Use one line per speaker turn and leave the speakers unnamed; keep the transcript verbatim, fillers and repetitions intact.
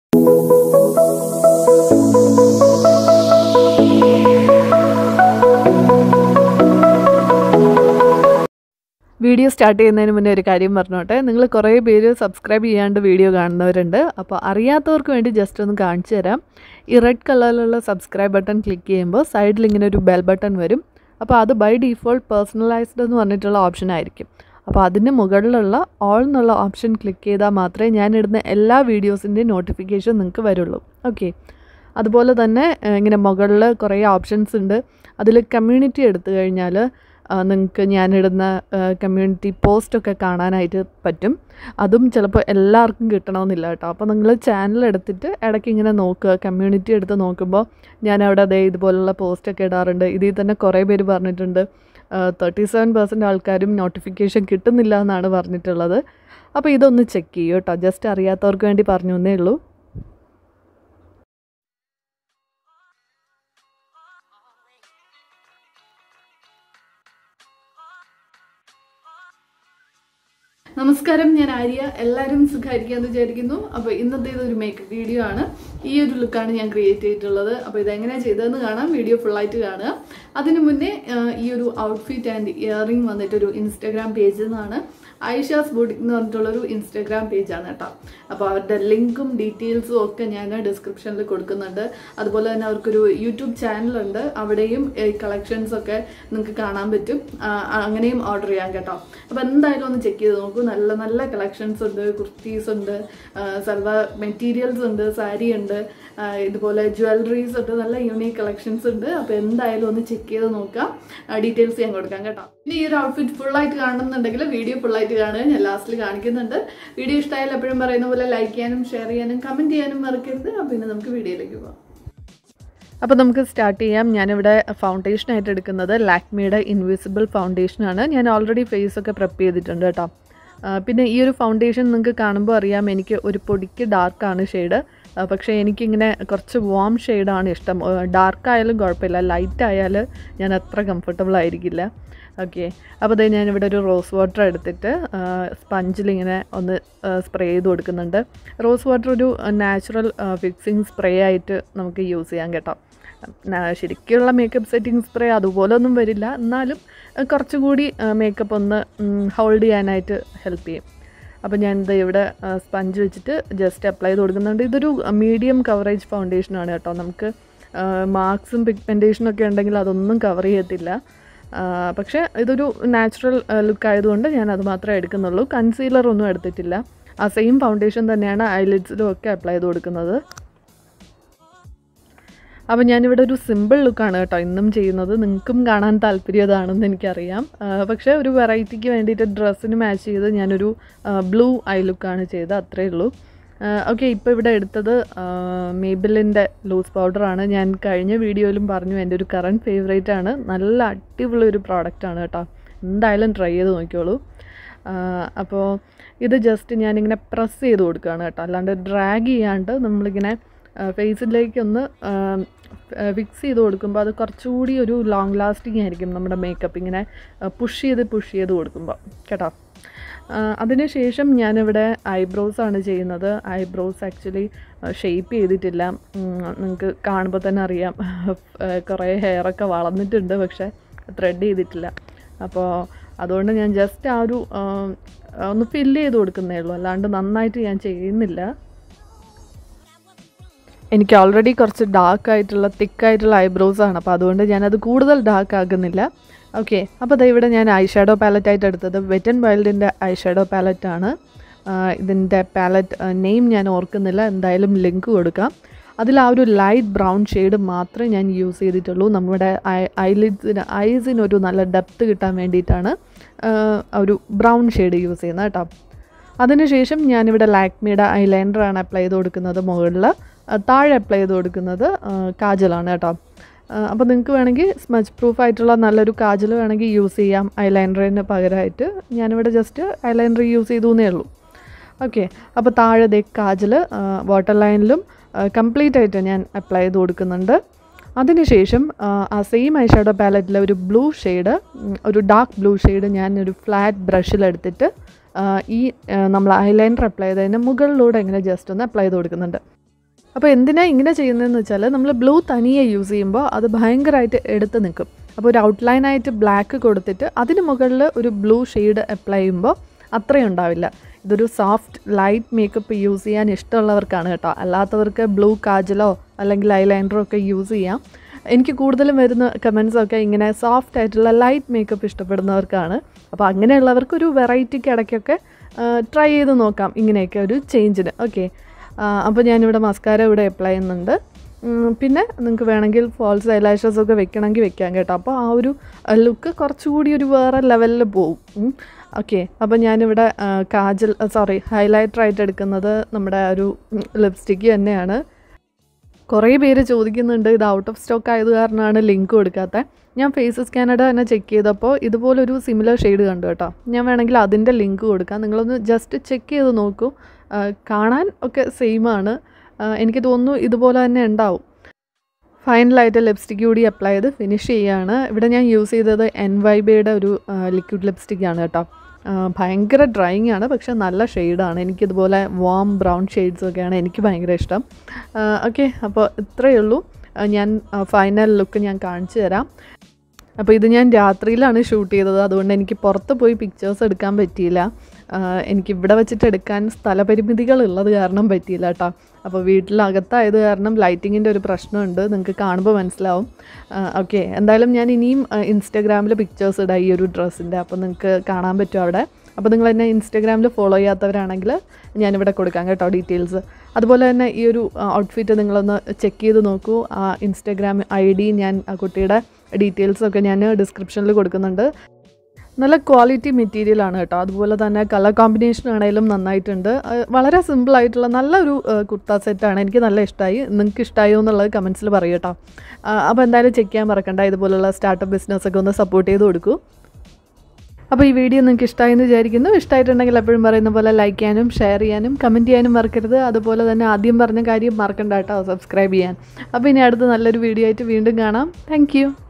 Video start ചെയ്യുന്നതിന് മുന്നേ ഒരു കാര്യം പറഞ്ഞോട്ടെ, നിങ്ങൾ കുറേ പേര് സബ്സ്ക്രൈബ് ചെയ്യാണ്ട് വീഡിയോ കാണുന്നവരുണ്ട്. അപ്പോൾ അറിയാത്തവർക്ക് വേണ്ടി ജസ്റ്റ് ഒന്ന് കാണിച്ചു തരാം. ഈ റെഡ് കളറിലുള്ള സബ്സ്ക്രൈബ് ബട്ടൺ ക്ലിക്ക് ചെയ്യുമ്പോൾ സൈഡിൽ ഇങ്ങനെ ഒരു ബെൽ ബട്ടൺ വരും. അപ്പോൾ അത് ബൈ ഡീഫോൾട്ട് പേഴ്സണലൈസ്ഡ് എന്ന് പറഞ്ഞിട്ടുള്ള ഓപ്ഷൻ ആയിരിക്കും. അപ്പോൾ അതിന് മുകളിലുള്ള ഓൾ എന്നുള്ള ഓപ്ഷൻ ക്ലിക്ക് ചെയ്താൽ മാത്രമേ ഞാനിടുന്ന എല്ലാ വീഡിയോസിൻ്റെയും നോട്ടിഫിക്കേഷൻ നിങ്ങൾക്ക് വരുള്ളൂ. ഓക്കെ, അതുപോലെ തന്നെ ഇങ്ങനെ മുകളിൽ കുറേ ഓപ്ഷൻസ് ഉണ്ട്. അതിൽ കമ്മ്യൂണിറ്റി എടുത്തു കഴിഞ്ഞാൽ നിങ്ങൾക്ക് ഞാനിടുന്ന കമ്മ്യൂണിറ്റി പോസ്റ്റൊക്കെ കാണാനായിട്ട് പറ്റും. അതും ചിലപ്പോൾ എല്ലാവർക്കും കിട്ടണമെന്നില്ല കേട്ടോ. അപ്പോൾ നിങ്ങൾ ചാനൽ എടുത്തിട്ട് ഇടയ്ക്ക് ഇങ്ങനെ നോക്കുക, കമ്മ്യൂണിറ്റി എടുത്ത് നോക്കുമ്പോൾ ഞാനവിടെ അതേ ഇതുപോലുള്ള പോസ്റ്റൊക്കെ ഇടാറുണ്ട്. ഇതിൽ തന്നെ കുറേ പേര് പറഞ്ഞിട്ടുണ്ട് തേർട്ടി സെവൻ പെർസെൻറ്റ് ആൾക്കാരും നോട്ടിഫിക്കേഷൻ കിട്ടുന്നില്ല എന്നാണ് പറഞ്ഞിട്ടുള്ളത്. അപ്പോൾ ഇതൊന്ന് ചെക്ക് ചെയ്യൂ കേട്ടോ, ജസ്റ്റ് അറിയാത്തവർക്ക് വേണ്ടി പറഞ്ഞു എന്നേ ഉള്ളൂ. നമസ്കാരം, ഞാൻ ആര്യ. എല്ലാവരും സുഖമായിരിക്കാമെന്ന് വിചാരിക്കുന്നു. അപ്പോൾ ഇന്നത്തെ ഇതൊരു മേക്കപ്പ് വീഡിയോ ആണ്. ഈ ഒരു ലുക്കാണ് ഞാൻ ക്രിയേറ്റ് ചെയ്തിട്ടുള്ളത്. അപ്പോൾ ഇതെങ്ങനെയാണ് ചെയ്തതെന്ന് കാണാം, വീഡിയോ ഫുള്ളായിട്ട് കാണുക. അതിനു മുന്നേ ഈ ഒരു ഔട്ട്ഫിറ്റ് ആൻഡ് ഇയറിംഗ് വന്നിട്ടൊരു ഇൻസ്റ്റാഗ്രാം പേജിൽ നിന്നാണ്. ഐഷാസ് ബുട്ടിക് എന്ന് പറഞ്ഞിട്ടുള്ളൊരു ഇൻസ്റ്റാഗ്രാം പേജാണ് കേട്ടോ. അപ്പോൾ അവരുടെ ലിങ്കും ഡീറ്റെയിൽസും ഒക്കെ ഞാൻ ഡിസ്ക്രിപ്ഷനിൽ കൊടുക്കുന്നുണ്ട്. അതുപോലെ തന്നെ അവർക്കൊരു യൂട്യൂബ് ചാനലുണ്ട്, അവിടെയും ഈ കളക്ഷൻസൊക്കെ നിങ്ങൾക്ക് കാണാൻ പറ്റും. അങ്ങനെയും ഓർഡർ ചെയ്യാം കേട്ടോ. അപ്പോൾ എന്തായാലും ഒന്ന് ചെക്ക് ചെയ്ത് നോക്കൂ. നല്ല നല്ല കളക്ഷൻസ് ഉണ്ട്, കുർത്തീസ് ഉണ്ട്, സൽവാർ മെറ്റീരിയൽസ് ഉണ്ട്, സാരി ഉണ്ട്, ഇതുപോലെ ജ്വല്ലറീസ് ഉണ്ട്, നല്ല യൂണീക്ക് കളക്ഷൻസ് ഉണ്ട്. അപ്പോൾ എന്തായാലും ഒന്ന് ചെക്ക് ചെയ്ത് നോക്കാം. ഡീറ്റെയിൽസ് ഞാൻ കൊടുക്കാം കേട്ടോ. ഇനി ഈ ഒരു ഔട്ട്ഫിറ്റ് ഫുള്ളായിട്ട് കാണുന്നുണ്ടെങ്കിൽ വീഡിയോ ഫുള്ളായിട്ട് കാണുക, ഞാൻ ലാസ്റ്റിൽ കാണിക്കുന്നുണ്ട്. വീഡിയോ ഇഷ്ടമായാലും എപ്പോഴും പറയുന്ന പോലെ ലൈക്ക് ചെയ്യാനും ഷെയർ ചെയ്യാനും കമൻറ്റ് ചെയ്യാനും മറക്കരുത്. അപ്പോൾ പിന്നെ നമുക്ക് വീഡിയോയിലേക്ക് പോകാം. അപ്പോൾ നമുക്ക് സ്റ്റാർട്ട് ചെയ്യാം. ഞാനിവിടെ ഫൗണ്ടേഷനായിട്ട് എടുക്കുന്നത് ലാക്മിയുടെ ഇൻവിസിബിൾ ഫൗണ്ടേഷനാണ്. ഞാൻ ഓൾറെഡി ഫേസൊക്കെ പ്രെപ്പ് ചെയ്തിട്ടുണ്ട് കേട്ടോ. പിന്നെ ഈ ഒരു ഫൗണ്ടേഷൻ നിങ്ങൾക്ക് കാണുമ്പോൾ അറിയാം, എനിക്ക് ഒരു പൊടിക്ക് ഡാർക്കാണ് ഷെയ്ഡ്. പക്ഷേ എനിക്കിങ്ങനെ കുറച്ച് വാം ഷെയ്ഡാണ് ഇഷ്ടം. ഡാർക്കായാലും കുഴപ്പമില്ല, ലൈറ്റ് ആയാൽ ഞാൻ അത്ര കംഫർട്ടബിൾ ആയിരിക്കില്ല. ഓക്കെ, അപ്പോൾ അതേ ഞാനിവിടെ ഒരു റോസ് വാട്ടർ എടുത്തിട്ട് സ്പഞ്ചിലിങ്ങനെ ഒന്ന് സ്പ്രേ ചെയ്ത് കൊടുക്കുന്നുണ്ട്. റോസ് വാട്ടർ ഒരു നാച്ചുറൽ ഫിക്സിങ് സ്പ്രേ ആയിട്ട് നമുക്ക് യൂസ് ചെയ്യാം കേട്ടോ. ശരിക്കുള്ള മേക്കപ്പ് സെറ്റിംഗ് സ്പ്രേ അതുപോലെ ഒന്നും വരില്ല, എന്നാലും കുറച്ചുകൂടി മേക്കപ്പ് ഒന്ന് ഹോൾഡ് ചെയ്യാനായിട്ട് ഹെൽപ്പ് ചെയ്യും. അപ്പോൾ ഞാനിത് ഇവിടെ സ്പഞ്ച് വെച്ചിട്ട് ജസ്റ്റ് അപ്ലൈ ചെയ്ത് കൊടുക്കുന്നുണ്ട്. ഇതൊരു മീഡിയം കവറേജ് ഫൗണ്ടേഷനാണ് കേട്ടോ. നമുക്ക് മാർക്സും പിഗ്മെൻറ്റേഷനും ഒക്കെ ഉണ്ടെങ്കിൽ അതൊന്നും കവർ ചെയ്യത്തില്ല. പക്ഷേ ഇതൊരു നാച്ചുറൽ ലുക്ക് ആയതുകൊണ്ട് ഞാൻ അത് മാത്രമേ എടുക്കുന്നുള്ളൂ. കൺസീലറൊന്നും എടുത്തിട്ടില്ല. ആ സെയിം ഫൗണ്ടേഷൻ തന്നെയാണ് ഐലിഡ്സിലും ഒക്കെ അപ്ലൈ ചെയ്ത് കൊടുക്കുന്നത്. അപ്പോൾ ഞാനിവിടെ ഒരു സിമ്പിൾ ലുക്കാണ് കേട്ടോ ഇന്നും ചെയ്യുന്നത്. നിങ്ങൾക്കും കാണാൻ താല്പര്യം അതാണെന്ന് എനിക്കറിയാം. പക്ഷേ ഒരു വെറൈറ്റിക്ക് വേണ്ടിയിട്ട് ഡ്രസ്സിന് മാച്ച് ചെയ്ത് ഞാനൊരു ബ്ലൂ ഐ ലുക്കാണ് ചെയ്തത്, അത്രയേ ഉള്ളൂ. ഓക്കെ, ഇപ്പോൾ ഇവിടെ എടുത്തത് മേബിലിൻ്റെ ലൂസ് പൗഡറാണ്. ഞാൻ കഴിഞ്ഞ വീഡിയോയിലും പറഞ്ഞു എൻ്റെ ഒരു കറൻറ്റ് ഫേവറേറ്റ് ആണ്. നല്ല അടിപൊളിയൊരു പ്രോഡക്റ്റാണ് കേട്ടോ, എന്തായാലും ട്രൈ ചെയ്ത് നോക്കിയോളൂ. അപ്പോൾ ഇത് ജസ്റ്റ് ഞാനിങ്ങനെ പ്രസ് ചെയ്ത് കൊടുക്കുകയാണ് കേട്ടോ, അല്ലാണ്ട് ഡ്രാഗ് ചെയ്യാണ്ട് നമ്മളിങ്ങനെ ഫേസിലേക്കൊന്ന് ഫിക്സ് ചെയ്ത് കൊടുക്കുമ്പോൾ അത് കുറച്ചുകൂടി ഒരു ലോങ് ലാസ്റ്റിംഗ് ആയിരിക്കും നമ്മുടെ മേക്കപ്പ്, ഇങ്ങനെ പുഷ് ചെയ്ത് പുഷ് ചെയ്ത് കൊടുക്കുമ്പോൾ കേട്ടോ. അതിനുശേഷം ഞാനിവിടെ ഐബ്രോസാണ് ചെയ്യുന്നത്. ഐബ്രോസ് ആക്ച്വലി ഷെയ്പ്പ് ചെയ്തിട്ടില്ല, നിങ്ങൾക്ക് കാണുമ്പോൾ തന്നെ അറിയാം. കുറേ ഹെയറൊക്കെ വളർന്നിട്ടുണ്ട്, പക്ഷേ ത്രെഡ് ചെയ്തിട്ടില്ല. അപ്പോൾ അതുകൊണ്ട് ഞാൻ ജസ്റ്റ് ആ ഒരു ഒന്ന് ഫില്ല് ചെയ്ത് കൊടുക്കുന്നേ ഉള്ളൂ, അല്ലാണ്ട് നന്നായിട്ട് ഞാൻ ചെയ്യുന്നില്ല. എനിക്ക് ഓൾറെഡി കുറച്ച് ഡാർക്കായിട്ടുള്ള തിക്കായിട്ടുള്ള ഐബ്രോസാണ്, അപ്പോൾ അതുകൊണ്ട് ഞാനത് കൂടുതൽ ഡാർക്ക് ആക്കുന്നില്ല. ഓക്കെ, അപ്പോൾ ദാ ഇവിടെ ഞാൻ ഐ ഷാഡോ പാലറ്റായിട്ട് എടുത്തത് വെറ്റ് ആൻഡ് വൈൽഡിൻ്റെ ഐ ഷാഡോ പാലറ്റാണ്. ഇതിൻ്റെ പാലറ്റ് നെയിം ഞാൻ ഓർക്കുന്നില്ല, എന്തായാലും ലിങ്ക് കൊടുക്കാം. അതിൽ ആ ഒരു ലൈറ്റ് ബ്രൗൺ ഷെയ്ഡ് മാത്രമേ ഞാൻ യൂസ് ചെയ്തിട്ടുള്ളൂ. നമ്മുടെ ഐ ഐലിഡ്സിന് ഐസിനൊരു നല്ല ഡെപ്ത്ത് കിട്ടാൻ വേണ്ടിയിട്ടാണ് ഒരു ബ്രൗൺ ഷെയ്ഡ് യൂസ് ചെയ്യുന്നത് കേട്ടോ. അതിനുശേഷം ഞാനിവിടെ ലാക്മിയുടെ ഐലൈനറാണ് അപ്ലൈ ചെയ്ത് കൊടുക്കുന്നത്. മുകളിൽ താഴെ അപ്ലൈ ചെയ്ത് കൊടുക്കുന്നത് കാജലാണ് കേട്ടോ. അപ്പോൾ നിങ്ങൾക്ക് വേണമെങ്കിൽ സ്മച്ച് പ്രൂഫ് ആയിട്ടുള്ള നല്ലൊരു കാജൽ വേണമെങ്കിൽ യൂസ് ചെയ്യാം ഐലൈനറിന് പകരമായിട്ട്. ഞാനിവിടെ ജസ്റ്റ് ഐലൈനർ യൂസ് ചെയ്തു എന്നേ ഉള്ളൂ. ഓക്കെ, അപ്പോൾ താഴെ ദേ കാജൽ വാട്ടർ ലൈനിലും കംപ്ലീറ്റ് ആയിട്ട് ഞാൻ അപ്ലൈ ചെയ്ത് കൊടുക്കുന്നുണ്ട്. അതിനുശേഷം ആ സെയിം ഐ ഷാഡോ പാലറ്റിലെ ഒരു ബ്ലൂ ഷെയ്ഡ്, ഒരു ഡാർക്ക് ബ്ലൂ ഷെയ്ഡ് ഞാൻ ഒരു ഫ്ലാറ്റ് ബ്രഷിലെടുത്തിട്ട് ഈ നമ്മൾ ഐലൈനർ അപ്ലൈ ചെയ്തതിന് മുകളിലൂടെ ഇങ്ങനെ ജസ്റ്റ് ഒന്ന് അപ്ലൈ ചെയ്ത് കൊടുക്കുന്നുണ്ട്. അപ്പോൾ എന്തിനാണ് ഇങ്ങനെ ചെയ്യുന്നതെന്ന് വെച്ചാൽ നമ്മൾ ബ്ലൂ തനിയെ യൂസ് ചെയ്യുമ്പോൾ അത് ഭയങ്കരമായിട്ട് എടുത്ത് നിൽക്കും. അപ്പോൾ ഒരു ഔട്ട്ലൈനായിട്ട് ബ്ലാക്ക് കൊടുത്തിട്ട് അതിന് മുകളിൽ ഒരു ബ്ലൂ ഷെയ്ഡ് അപ്ലൈ ചെയ്യുമ്പോൾ അത്രയും ഉണ്ടാവില്ല. ഇതൊരു സോഫ്റ്റ് ലൈറ്റ് മേക്കപ്പ് യൂസ് ചെയ്യാൻ ഇഷ്ടമുള്ളവർക്കാണ് കേട്ടോ. അല്ലാത്തവർക്ക് ബ്ലൂ കാജലോ അല്ലെങ്കിൽ ഐലൈനറോ ഒക്കെ യൂസ് ചെയ്യാം. എനിക്ക് കൂടുതലും വരുന്ന കമൻസൊക്കെ ഇങ്ങനെ സോഫ്റ്റ് ആയിട്ടുള്ള ലൈറ്റ് മേക്കപ്പ് ഇഷ്ടപ്പെടുന്നവർക്കാണ്. അപ്പോൾ അങ്ങനെയുള്ളവർക്ക് ഒരു വെറൈറ്റിക്ക് ഇടയ്ക്കൊക്കെ ട്രൈ ചെയ്ത് നോക്കാം ഇങ്ങനെയൊക്കെ ഒരു ചേഞ്ചിന്. ഓക്കെ, അപ്പോൾ ഞാനിവിടെ മസ്കാര ഇവിടെ അപ്ലൈ ചെയ്യുന്നുണ്ട്. പിന്നെ നിങ്ങൾക്ക് വേണമെങ്കിൽ ഫാൾസ് ഐലാഷസൊക്കെ വെക്കണമെങ്കിൽ വെക്കാം കേട്ടോ. അപ്പോൾ ആ ഒരു ലുക്ക് കുറച്ചുകൂടി ഒരു വേറെ ലെവലിൽ പോവും. ഓക്കെ, അപ്പോൾ ഞാനിവിടെ കാജൽ സോറി ഹൈലൈറ്ററായിട്ട് എടുക്കുന്നത് നമ്മുടെ ഒരു ലിപ്സ്റ്റിക്ക് തന്നെയാണ്. കുറേ പേര് ചോദിക്കുന്നുണ്ട് ഇത് ഔട്ട് ഓഫ് സ്റ്റോക്ക് ആയത് കാരണമാണ് ലിങ്ക് കൊടുക്കാത്തത്. ഞാൻ ഫേസസ് കാനഡ തന്നെ ചെക്ക് ചെയ്തപ്പോൾ ഇതുപോലൊരു സിമിലർ ഷെയ്ഡ് കണ്ടു കേട്ടോ. ഞാൻ വേണമെങ്കിൽ അതിൻ്റെ ലിങ്ക് കൊടുക്കാം, നിങ്ങളൊന്ന് ജസ്റ്റ് ചെക്ക് ചെയ്ത് നോക്കൂ. കാണാൻ ഒക്കെ സെയിമാണ്, എനിക്ക് തോന്നുന്നു ഇതുപോലെ തന്നെ ഉണ്ടാവും. ഫൈനലായിട്ട് ലിപ്സ്റ്റിക്ക് കൂടി അപ്ലൈ ചെയ്ത് ഫിനിഷ് ചെയ്യുകയാണ്. ഇവിടെ ഞാൻ യൂസ് ചെയ്തത് എൻ വൈബയുടെ ഒരു ലിക്വിഡ് ലിപ്സ്റ്റിക്കാണ് കേട്ടോ. ഭയങ്കര ഡ്രൈയിങ് ആണ്, പക്ഷെ നല്ല ഷെയ്ഡാണ്. എനിക്കിതുപോലെ വാം ബ്രൗൺ ഷെയ്ഡ്സൊക്കെയാണ് എനിക്ക് ഭയങ്കര ഇഷ്ടം. ഓക്കെ, അപ്പോൾ ഇത്രയേ ഉള്ളൂ. ഞാൻ ഫൈനൽ ലുക്ക് ഞാൻ കാണിച്ചു തരാം. അപ്പോൾ ഇത് ഞാൻ രാത്രിയിലാണ് ഷൂട്ട് ചെയ്തത്, അതുകൊണ്ട് എനിക്ക് പുറത്ത് പോയി പിക്ചേഴ്സ് എടുക്കാൻ പറ്റിയില്ല. എനിക്കിവിടെ വെച്ചിട്ട് എടുക്കാൻ സ്ഥലപരിമിതികൾ ഉള്ളത് കാരണം പറ്റിയില്ല കേട്ടോ. അപ്പോൾ വീട്ടിലകത്തായത് കാരണം ലൈറ്റിങ്ങിൻ്റെ ഒരു പ്രശ്നമുണ്ട്, നിങ്ങൾക്ക് കാണുമ്പോൾ മനസ്സിലാവും. ഓക്കെ, എന്തായാലും ഞാൻ ഇനിയും ഇൻസ്റ്റാഗ്രാമിൽ പിക്ചേഴ്സ് ഇടാം ഈ ഒരു ഡ്രസ്സിൻ്റെ, അപ്പോൾ നിങ്ങൾക്ക് കാണാൻ പറ്റും അവിടെ. അപ്പോൾ നിങ്ങൾ എന്നെ ഇൻസ്റ്റാഗ്രാമിൽ ഫോളോ ചെയ്യാത്തവരാണെങ്കിൽ ഞാനിവിടെ കൊടുക്കാം കേട്ടോ ഡീറ്റെയിൽസ്. അതുപോലെ തന്നെ ഈ ഒരു ഔട്ട്ഫിറ്റ് നിങ്ങളൊന്ന് ചെക്ക് ചെയ്ത് നോക്കൂ. ആ ഇൻസ്റ്റാഗ്രാം ഐ ഡി ഞാൻ ആ കുട്ടിയുടെ ഡീറ്റെയിൽസൊക്കെ ഞാൻ ഡിസ്ക്രിപ്ഷനിൽ കൊടുക്കുന്നുണ്ട്. നല്ല ക്വാളിറ്റി മെറ്റീരിയലാണ് കേട്ടോ. അതുപോലെ തന്നെ കളർ കോമ്പിനേഷൻ ആണെങ്കിലും നന്നായിട്ടുണ്ട്. വളരെ സിമ്പിളായിട്ടുള്ള നല്ലൊരു കുർത്ത സെറ്റാണ്, എനിക്ക് നല്ല ഇഷ്ടമായി. നിങ്ങൾക്ക് ഇഷ്ടമായോ എന്നുള്ളത് കമൻസിൽ പറയൂ കേട്ടോ. അപ്പോൾ എന്തായാലും ചെക്ക് ചെയ്യാൻ മറക്കണ്ട. ഇതുപോലുള്ള സ്റ്റാർട്ടപ്പ് ബിസിനസ്സൊക്കെ ഒന്ന് സപ്പോർട്ട് ചെയ്ത് കൊടുക്കൂ. അപ്പോൾ ഈ വീഡിയോ നിങ്ങൾക്ക് ഇഷ്ടമായി എന്ന് വിചാരിക്കുന്നു. ഇഷ്ടമായിട്ടുണ്ടെങ്കിൽ എപ്പോഴും പറയുന്ന പോലെ ലൈക്ക് ചെയ്യാനും ഷെയർ ചെയ്യാനും കമൻറ്റ് ചെയ്യാനും മറക്കരുത്. അതുപോലെ തന്നെ ആദ്യം പറഞ്ഞ കാര്യം മറക്കണ്ട കേട്ടോ, സബ്സ്ക്രൈബ് ചെയ്യാൻ. അപ്പോൾ ഇനി അടുത്ത നല്ലൊരു വീഡിയോ ആയിട്ട് വീണ്ടും കാണാം. താങ്ക്